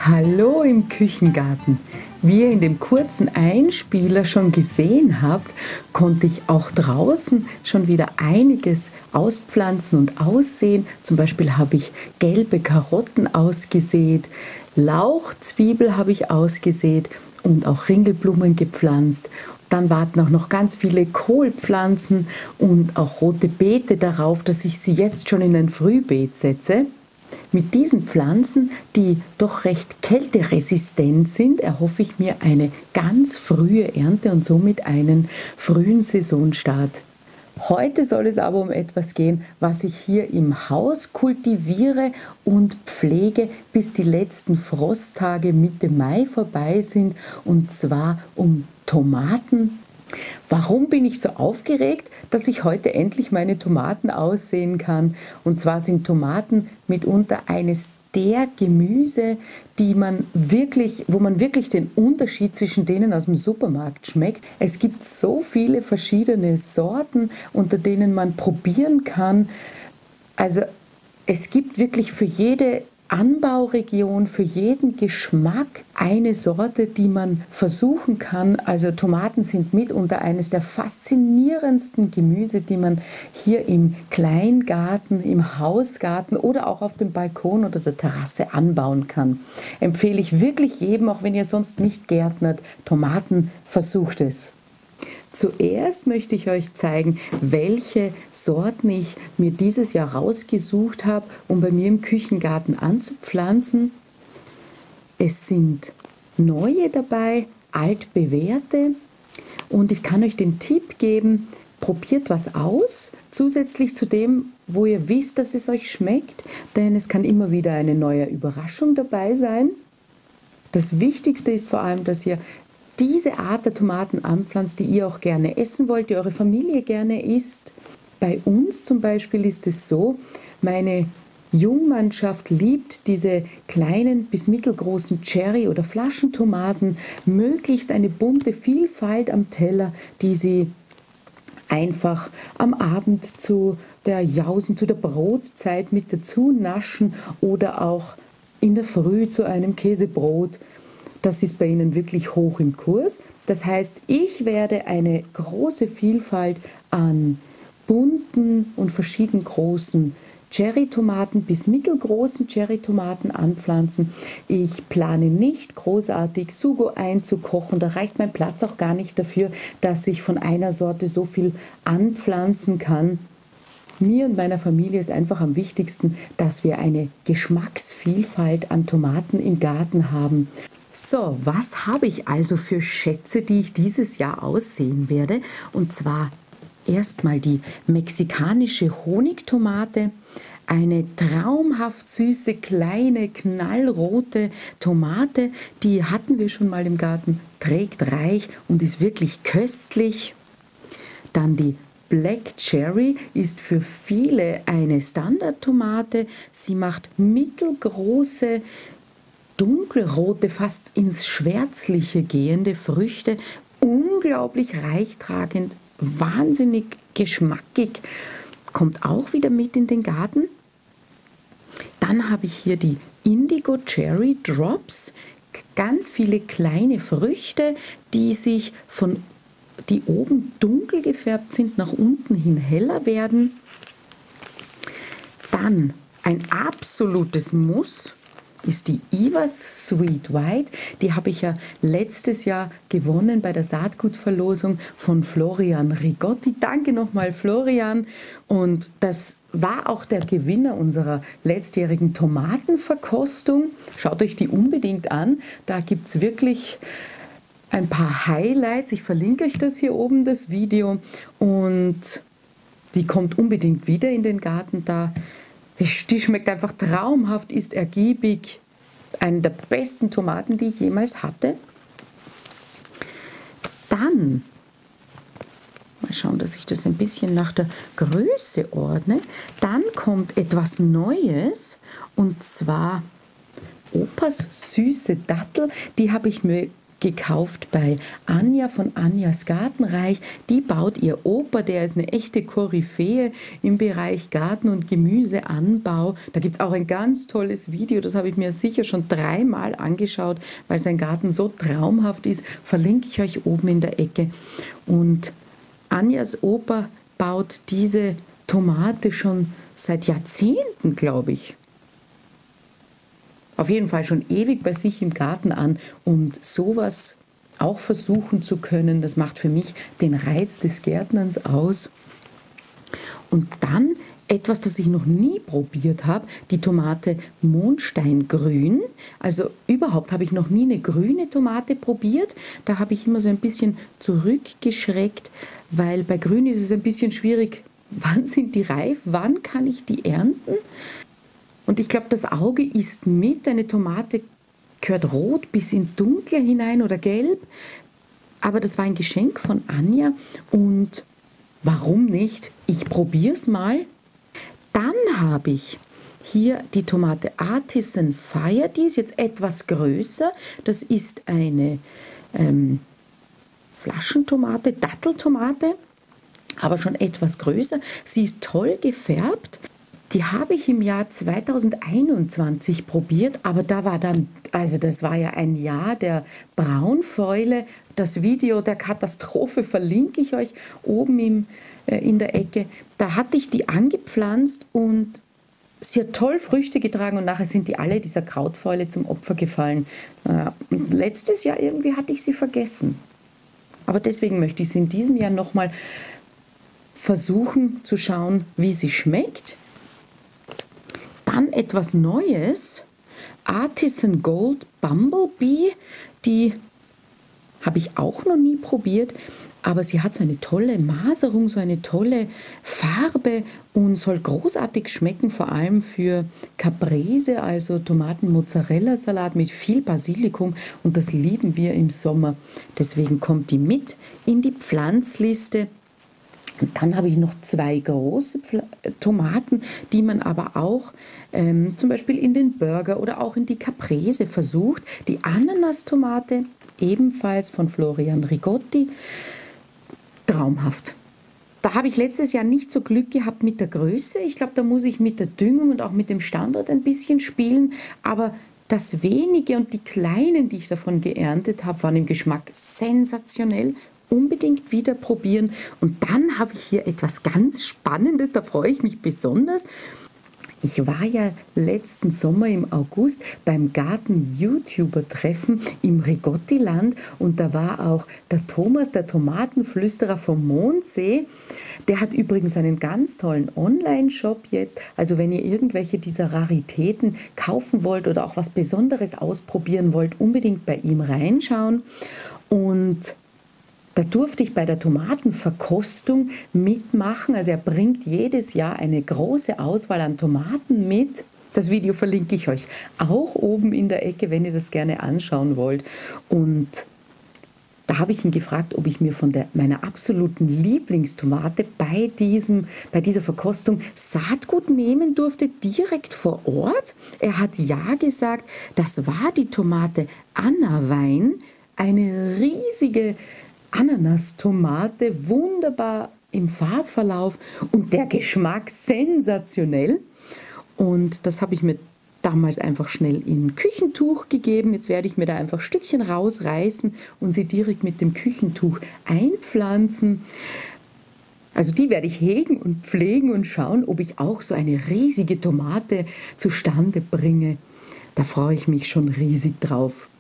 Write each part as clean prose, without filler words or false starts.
Hallo im Küchengarten. Wie ihr in dem kurzen Einspieler schon gesehen habt, konnte ich auch draußen schon wieder einiges auspflanzen und aussehen. Zum Beispiel habe ich gelbe Karotten ausgesät, Lauchzwiebel habe ich ausgesät und auch Ringelblumen gepflanzt. Dann warten auch noch ganz viele Kohlpflanzen und auch rote Beete darauf, dass ich sie jetzt schon in ein Frühbeet setze. Mit diesen Pflanzen, die doch recht kälteresistent sind, erhoffe ich mir eine ganz frühe Ernte und somit einen frühen Saisonstart. Heute soll es aber um etwas gehen, was ich hier im Haus kultiviere und pflege, bis die letzten Frosttage Mitte Mai vorbei sind, und zwar um Tomaten. Warum bin ich so aufgeregt, dass ich heute endlich meine Tomaten aussehen kann? Und zwar sind Tomaten mitunter eines der Gemüse, wo man wirklich den Unterschied zwischen denen aus dem Supermarkt schmeckt. Es gibt so viele verschiedene Sorten, unter denen man probieren kann. Also es gibt wirklich für jede Anbauregion, für jeden Geschmack eine Sorte, die man versuchen kann. Also Tomaten sind mitunter eines der faszinierendsten Gemüse, die man hier im Kleingarten, im Hausgarten oder auch auf dem Balkon oder der Terrasse anbauen kann. Empfehle ich wirklich jedem, auch wenn ihr sonst nicht gärtnert, Tomaten, versucht es. Zuerst möchte ich euch zeigen, welche Sorten ich mir dieses Jahr rausgesucht habe, um bei mir im Küchengarten anzupflanzen. Es sind neue dabei, altbewährte, und ich kann euch den Tipp geben, probiert was aus, zusätzlich zu dem, wo ihr wisst, dass es euch schmeckt, denn es kann immer wieder eine neue Überraschung dabei sein. Das Wichtigste ist vor allem, dass ihr diese Art der Tomaten anpflanzt, die ihr auch gerne essen wollt, die eure Familie gerne isst. Bei uns zum Beispiel ist es so, meine Jungmannschaft liebt diese kleinen bis mittelgroßen Cherry- oder Flaschentomaten, möglichst eine bunte Vielfalt am Teller, die sie einfach am Abend zu der Brotzeit mit dazu naschen oder auch in der Früh zu einem Käsebrot. Das ist bei ihnen wirklich hoch im Kurs. Das heißt, ich werde eine große Vielfalt an bunten und verschieden großen Cherrytomaten bis mittelgroßen Cherrytomaten anpflanzen. Ich plane nicht großartig Sugo einzukochen. Da reicht mein Platz auch gar nicht dafür, dass ich von einer Sorte so viel anpflanzen kann. Mir und meiner Familie ist einfach am wichtigsten, dass wir eine Geschmacksvielfalt an Tomaten im Garten haben. So, was habe ich also für Schätze, die ich dieses Jahr aussehen werde? Und zwar erstmal die mexikanische Honigtomate, eine traumhaft süße, kleine, knallrote Tomate, die hatten wir schon mal im Garten, trägt reich und ist wirklich köstlich. Dann die Black Cherry ist für viele eine Standardtomate. Sie macht mittelgroße, dunkelrote, fast ins Schwärzliche gehende Früchte, unglaublich reichtragend, wahnsinnig geschmackig, kommt auch wieder mit in den Garten. Dann habe ich hier die Indigo Cherry Drops, ganz viele kleine Früchte, die oben dunkel gefärbt sind, nach unten hin heller werden. Dann ein absolutes Muss ist die Ivas Sweet White. Die habe ich ja letztes Jahr gewonnen bei der Saatgutverlosung von Florian Rigotti. Danke nochmal, Florian. Und das war auch der Gewinner unserer letztjährigen Tomatenverkostung. Schaut euch die unbedingt an. Da gibt es wirklich ein paar Highlights. Ich verlinke euch das hier oben, das Video. Und die kommt unbedingt wieder in den Garten da. Die schmeckt einfach traumhaft, ist ergiebig. Eine der besten Tomaten, die ich jemals hatte. Dann, mal schauen, dass ich das ein bisschen nach der Größe ordne. Dann kommt etwas Neues, und zwar Opas süße Dattel. Die habe ich mir gekauft bei Anja von Anjas Gartenreich. Die baut ihr Opa, der ist eine echte Koryphäe im Bereich Garten- und Gemüseanbau. Da gibt es auch ein ganz tolles Video, das habe ich mir sicher schon 3-mal angeschaut, weil sein Garten so traumhaft ist. Verlinke ich euch oben in der Ecke. Und Anjas Opa baut diese Tomate schon seit Jahrzehnten, glaube ich. Auf jeden Fall schon ewig bei sich im Garten an, und sowas auch versuchen zu können, das macht für mich den Reiz des Gärtnerns aus. Und dann etwas, das ich noch nie probiert habe, die Tomate Mondsteingrün. Also überhaupt habe ich noch nie eine grüne Tomate probiert. Da habe ich immer so ein bisschen zurückgeschreckt, weil bei Grün ist es ein bisschen schwierig, wann sind die reif, wann kann ich die ernten? Und ich glaube, das Auge isst mit. Eine Tomate gehört rot bis ins Dunkle hinein oder gelb. Aber das war ein Geschenk von Anja, und warum nicht? Ich probiere es mal. Dann habe ich hier die Tomate Artisan Fire. Die ist jetzt etwas größer. Das ist eine Flaschentomate, Datteltomate, aber schon etwas größer. Sie ist toll gefärbt. Die habe ich im Jahr 2021 probiert, aber da war dann, also das war ja ein Jahr der Braunfäule. Das Video der Katastrophe verlinke ich euch oben in der Ecke. Da hatte ich die angepflanzt und sie hat toll Früchte getragen, und nachher sind die alle dieser Krautfäule zum Opfer gefallen. Und letztes Jahr irgendwie hatte ich sie vergessen. Aber deswegen möchte ich sie in diesem Jahr nochmal versuchen zu schauen, wie sie schmeckt. Dann etwas Neues, Artisan Gold Bumblebee, die habe ich auch noch nie probiert, aber sie hat so eine tolle Maserung, so eine tolle Farbe und soll großartig schmecken, vor allem für Caprese, also Tomaten-Mozzarella-Salat mit viel Basilikum, und das lieben wir im Sommer. Deswegen kommt die mit in die Pflanzliste. Und dann habe ich noch 2 große Tomaten, die man aber auch zum Beispiel in den Burger oder auch in die Caprese versucht. Die Ananas-Tomate, ebenfalls von Florian Rigotti, traumhaft. Da habe ich letztes Jahr nicht so Glück gehabt mit der Größe. Ich glaube, da muss ich mit der Düngung und auch mit dem Standort ein bisschen spielen. Aber das wenige und die kleinen, die ich davon geerntet habe, waren im Geschmack sensationell. Unbedingt wieder probieren. Und dann habe ich hier etwas ganz Spannendes, da freue ich mich besonders. Ich war ja letzten Sommer im August beim Garten-YouTuber-Treffen im Rigotti-Land, und da war auch der Thomas, der Tomatenflüsterer vom Mondsee. Der hat übrigens einen ganz tollen Online-Shop jetzt. Also wenn ihr irgendwelche dieser Raritäten kaufen wollt oder auch was Besonderes ausprobieren wollt, unbedingt bei ihm reinschauen. Und da durfte ich bei der Tomatenverkostung mitmachen. Also er bringt jedes Jahr eine große Auswahl an Tomaten mit. Das Video verlinke ich euch auch oben in der Ecke, wenn ihr das gerne anschauen wollt. Und da habe ich ihn gefragt, ob ich mir von meiner absoluten Lieblingstomate bei dieser Verkostung Saatgut nehmen durfte, direkt vor Ort. Er hat ja gesagt. Das war die Tomate Anna Wein, eine riesige Ananas-Tomate, wunderbar im Farbverlauf und der Geschmack sensationell. Und das habe ich mir damals einfach schnell in ein Küchentuch gegeben. Jetzt werde ich mir da einfach Stückchen rausreißen und sie direkt mit dem Küchentuch einpflanzen. Also die werde ich hegen und pflegen und schauen, ob ich auch so eine riesige Tomate zustande bringe. Da freue ich mich schon riesig drauf.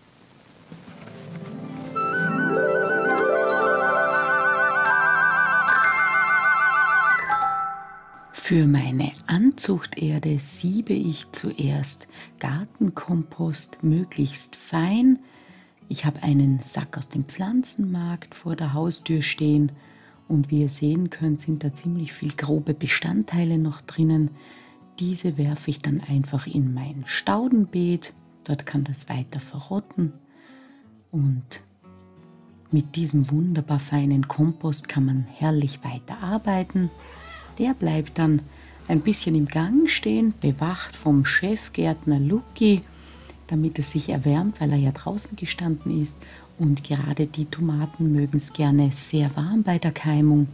Für meine Anzuchterde siebe ich zuerst Gartenkompost möglichst fein. Ich habe einen Sack aus dem Pflanzenmarkt vor der Haustür stehen, und wie ihr sehen könnt, sind da ziemlich viel grobe Bestandteile noch drinnen. Diese werfe ich dann einfach in mein Staudenbeet. Dort kann das weiter verrotten, und mit diesem wunderbar feinen Kompost kann man herrlich weiterarbeiten. Der bleibt dann ein bisschen im Gang stehen, bewacht vom Chefgärtner Lucky, damit es sich erwärmt, weil er ja draußen gestanden ist. Und gerade die Tomaten mögen es gerne sehr warm bei der Keimung.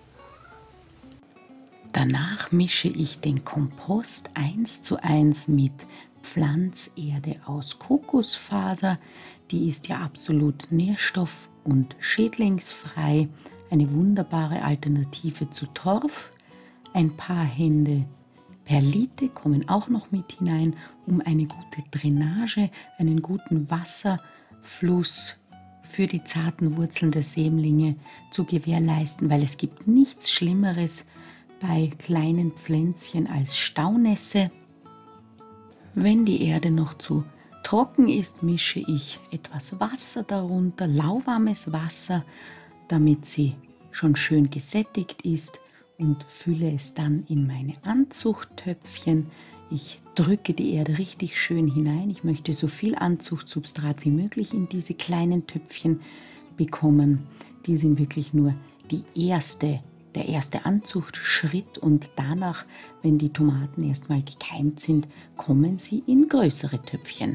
Danach mische ich den Kompost 1:1 mit Pflanzerde aus Kokosfaser. Die ist ja absolut nährstoff- und schädlingsfrei. Eine wunderbare Alternative zu Torf. Ein paar Hände Perlite kommen auch noch mit hinein, um eine gute Drainage, einen guten Wasserfluss für die zarten Wurzeln der Sämlinge zu gewährleisten, weil es gibt nichts Schlimmeres bei kleinen Pflänzchen als Staunässe. Wenn die Erde noch zu trocken ist, mische ich etwas Wasser darunter, lauwarmes Wasser, damit sie schon schön gesättigt ist, und fülle es dann in meine Anzuchttöpfchen. Ich drücke die Erde richtig schön hinein. Ich möchte so viel Anzuchtsubstrat wie möglich in diese kleinen Töpfchen bekommen. Die sind wirklich nur der erste Anzuchtschritt, und danach, wenn die Tomaten erstmal gekeimt sind, kommen sie in größere Töpfchen.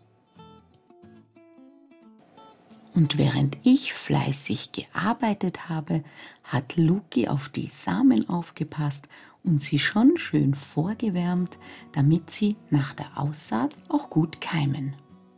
Und während ich fleißig gearbeitet habe, hat Luki auf die Samen aufgepasst und sie schon schön vorgewärmt, damit sie nach der Aussaat auch gut keimen.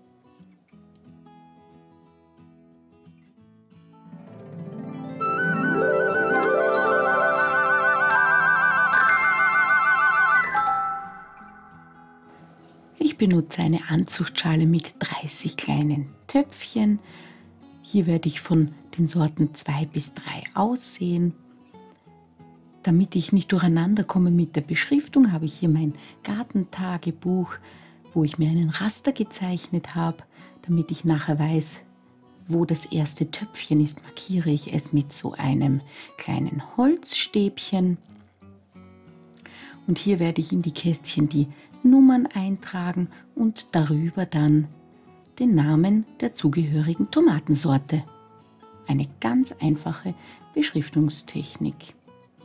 Ich benutze eine Anzuchtschale mit 30 kleinen Töpfchen. Hier werde ich von den Sorten 2 bis 3 aussehen. Damit ich nicht durcheinander komme mit der Beschriftung, habe ich hier mein Gartentagebuch, wo ich mir einen Raster gezeichnet habe. Damit ich nachher weiß, wo das erste Töpfchen ist, markiere ich es mit so einem kleinen Holzstäbchen. Und hier werde ich in die Kästchen die Nummern eintragen und darüber dann den Namen der zugehörigen Tomatensorte. Eine ganz einfache Beschriftungstechnik.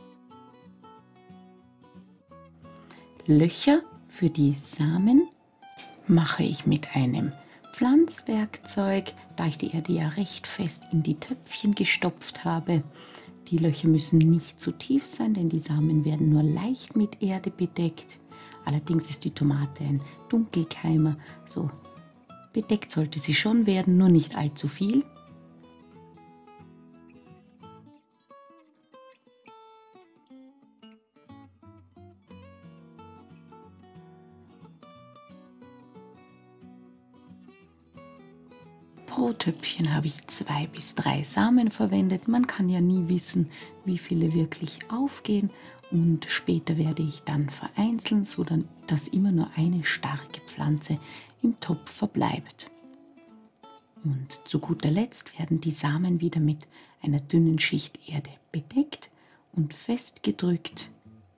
Löcher für die Samen mache ich mit einem Pflanzwerkzeug, da ich die Erde ja recht fest in die Töpfchen gestopft habe. Die Löcher müssen nicht zu tief sein, denn die Samen werden nur leicht mit Erde bedeckt. Allerdings ist die Tomate ein Dunkelkeimer, so bedeckt sollte sie schon werden, nur nicht allzu viel. Pro Töpfchen habe ich 2 bis 3 Samen verwendet. Man kann ja nie wissen, wie viele wirklich aufgehen, und später werde ich dann vereinzeln, sodass immer nur eine starke Pflanze im Topf verbleibt. Und zu guter Letzt werden die Samen wieder mit einer dünnen Schicht Erde bedeckt und festgedrückt.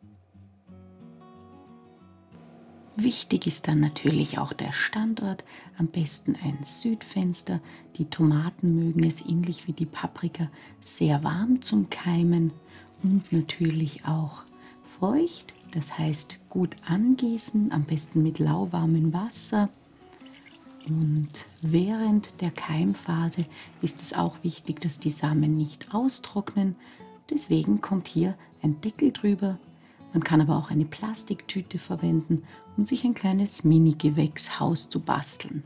Wichtig ist dann natürlich auch der Standort, am besten ein Südfenster. Die Tomaten mögen es ähnlich wie die Paprika sehr warm zum Keimen und natürlich auch feucht, das heißt gut angießen, am besten mit lauwarmem Wasser. Und während der Keimphase ist es auch wichtig, dass die Samen nicht austrocknen. Deswegen kommt hier ein Deckel drüber. Man kann aber auch eine Plastiktüte verwenden, um sich ein kleines Mini-Gewächshaus zu basteln.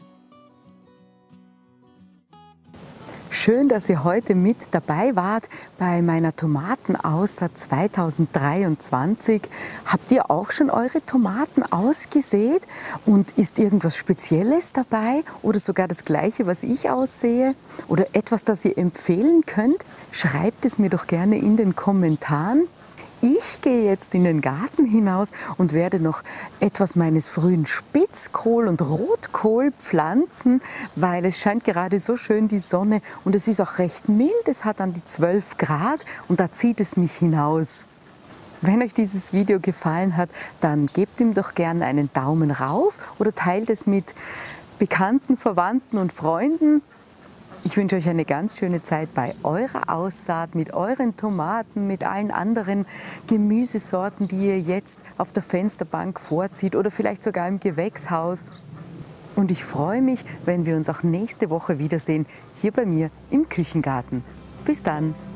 Schön, dass ihr heute mit dabei wart bei meiner Tomatenaussaat 2023. Habt ihr auch schon eure Tomaten ausgesät? Und ist irgendwas Spezielles dabei oder sogar das Gleiche, was ich aussehe? Oder etwas, das ihr empfehlen könnt? Schreibt es mir doch gerne in den Kommentaren. Ich gehe jetzt in den Garten hinaus und werde noch etwas meines frühen Spitzkohl und Rotkohl pflanzen, weil es scheint gerade so schön die Sonne und es ist auch recht mild. Es hat an die 12 Grad und da zieht es mich hinaus. Wenn euch dieses Video gefallen hat, dann gebt ihm doch gerne einen Daumen rauf oder teilt es mit Bekannten, Verwandten und Freunden. Ich wünsche euch eine ganz schöne Zeit bei eurer Aussaat, mit euren Tomaten, mit allen anderen Gemüsesorten, die ihr jetzt auf der Fensterbank vorzieht oder vielleicht sogar im Gewächshaus. Und ich freue mich, wenn wir uns auch nächste Woche wiedersehen, hier bei mir im Küchengarten. Bis dann!